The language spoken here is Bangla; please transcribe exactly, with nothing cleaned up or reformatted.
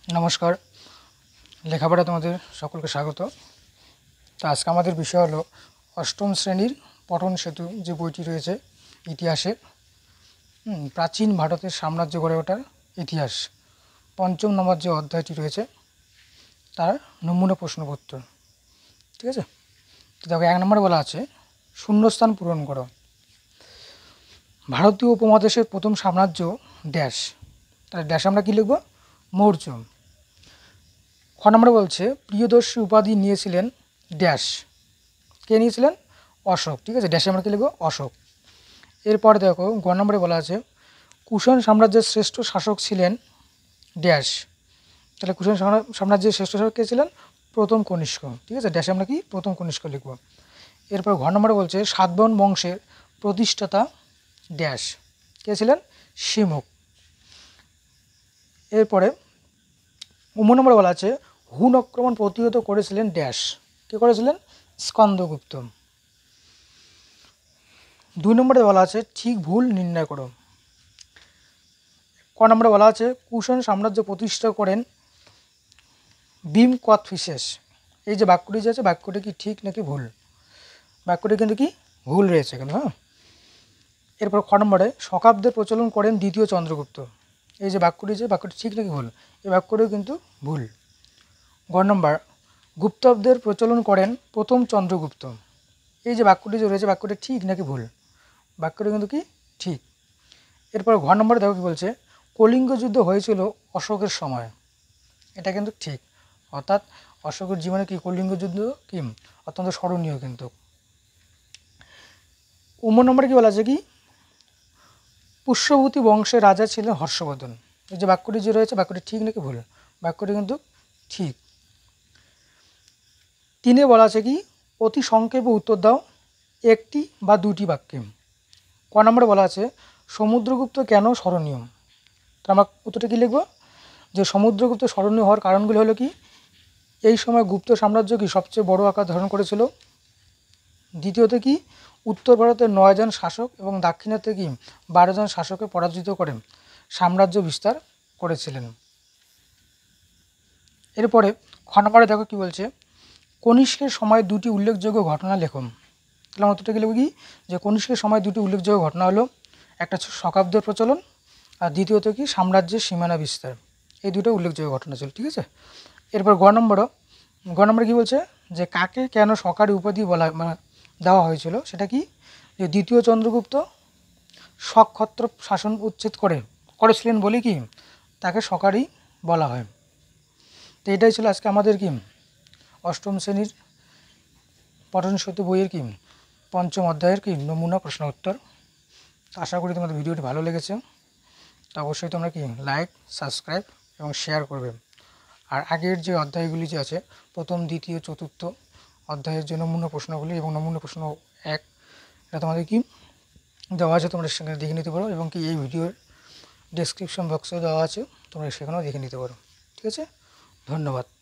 নমস্কার, লেখাপড়া তোমাদের সকলকে স্বাগত। তো আজকে আমাদের বিষয় হলো অষ্টম শ্রেণীর পঠন সেতু যে বইটি রয়েছে ইতিহাসে, প্রাচীন ভারতের সাম্রাজ্য গড়ে ওঠার ইতিহাস, পঞ্চম নম্বর যে অধ্যায়টি রয়েছে তার নমুনা প্রশ্নপত্র। ঠিক আছে, তো দেখো এক নম্বরে বলা আছে শূন্যস্থান পূরণ করো। ভারতীয় উপমহাদেশের প্রথম সাম্রাজ্য ড্যাশ, তাহলে ড্যাশ আমরা কী লিখব? মৌর্য। খ নম্বরে বলছে প্রিয়দর্শী উপাধি নিয়েছিলেন ড্যাশ, কে নিয়েছিলেন? অশোক। ঠিক আছে, ড্যাশে আমরা কী লিখব? অশোক। এরপরে দেখো গ নম্বরে বলা আছে কুষাণ সাম্রাজ্যের শ্রেষ্ঠ শাসক ছিলেন ড্যাশ, তাহলে কুষাণ সাম্রাজ্যের শ্রেষ্ঠ শাসক কে ছিলেন? প্রথম কনিষ্ক। ঠিক আছে, ড্যাশে আমরা কি প্রথম কনিষ্ক লিখব। এরপর ঘ নম্বরে বলছে সাতবাহন বংশের প্রতিষ্ঠাতা ড্যাশ, কে ছিলেন? শিমুখ। এরপরে উম নম্বরে বলা আছে হুন আক্রমণ প্রতিহত করেছিলেন ড্যাশ, কে করেছিলেন? স্কন্দগুপ্ত। দুই নম্বরে বলা আছে ঠিক ভুল নির্ণয় করো। ক নম্বরে বলা আছে কুষাণ সাম্রাজ্য প্রতিষ্ঠা করেন ভীম কোচটিসেস। এই যে বাক্যটি যে আছে বাক্যটি কি ঠিক নাকি ভুল? বাক্যটি কিন্তু কি ভুল রয়েছে কিন্তু। হ্যাঁ, এরপর খ নম্বরে শকাব্দের প্রচলন করেন দ্বিতীয় চন্দ্রগুপ্ত। এই যে বাক্যটি যে বাক্যটি ঠিক নাকি ভুল? এই বাক্যটিও কিন্তু ভুল। গ নম্বর গুপ্তব্দের প্রচলন করেন প্রথম চন্দ্রগুপ্ত। এই যে বাক্যটি যে রয়েছে বাক্যটি ঠিক নাকি ভুল? বাক্যটি কিন্তু কি ঠিক। এরপর ঘ নম্বরে দেখো কি বলছে কলিঙ্গ যুদ্ধ হয়েছিল অশোকের সময়, এটা কিন্তু ঠিক। অর্থাৎ অশোকের জীবনে কি কলিঙ্গ যুদ্ধ কি অত্যন্ত স্মরণীয় কিন্তু। উম নম্বরে কি বলা আছে কি পুষ্যভূতি বংশের রাজা ছিলেন হর্ষবর্ধন। এই যে বাক্যটি যে রয়েছে বাক্যটি ঠিক নাকি ভুল? বাক্যটি কিন্তু ঠিক। তিনে বলা আছে কি অতি সংক্ষেপে উত্তর দাও একটি বা দুটি বাক্যে। ক নম্বরে বলা আছে সমুদ্রগুপ্ত কেন স্মরণীয়? তো আমরা উত্তরটা কী লিখব? যে সমুদ্রগুপ্ত স্মরণীয় হওয়ার কারণগুলি হলো কি এই সময় গুপ্ত সাম্রাজ্য কি সবচেয়ে বড় আকার ধারণ করেছিল। দ্বিতীয়ত কি উত্তর ভারতের নয়জন শাসক এবং দাক্ষিণাত্যে কি বারো জন শাসককে পরাজিত করে সাম্রাজ্য বিস্তার করেছিলেন। এরপরে খ নম্বরে দেখো কী বলছে কনিষ্কের সময় দুটি উল্লেখযোগ্য ঘটনা লেখো। তাহলে আমরা উত্তরটা কী লিখব কি যে কনিষ্কের সময় দুটি উল্লেখযোগ্য ঘটনা হলো একটা হচ্ছে শকাব্দের প্রচলন আর দ্বিতীয়ত কি সাম্রাজ্যের সীমানা বিস্তার। এই দুটো উল্লেখযোগ্য ঘটনা ছিল। ঠিক আছে, এরপর গ নম্বরও গ নম্বরে কী বলছে যে কাকে কেন সরকারি উপাধি বলা মানে দেওয়া হয়েছিল সেটা কি যে দ্বিতীয় চন্দ্রগুপ্ত সক্ষত্র শাসন উচ্ছেদ করে করেছিলেন বলে কি তাকে সরকারি বলা হয়। তো এটাই ছিল আজকে আমাদের কি অষ্টম শ্রেণীর পঠন সেতু বইয়ের কি পঞ্চম অধ্যায়ের কি নমুনা প্রশ্ন উত্তর। আশা করি তোমাদের ভিডিওটি ভালো লেগেছে। তো অবশ্যই তোমরা কি লাইক, সাবস্ক্রাইব এবং শেয়ার করবে। আর আগের যে অধ্যায়গুলি যে আছে প্রথম, দ্বিতীয়, চতুর্থ অধ্যায়ের যে নমুনা প্রশ্নগুলি এবং নমুনা প্রশ্ন এক, এটা তোমাদের কি দেওয়া আছে, তোমরা সেখানে দেখে নিতে পারো এবং কি এই ভিডিওর ডেসক্রিপশন বক্সে দেওয়া আছে, তোমরা সেখানেও দেখে নিতে পারো। ঠিক আছে, ধন্যবাদ।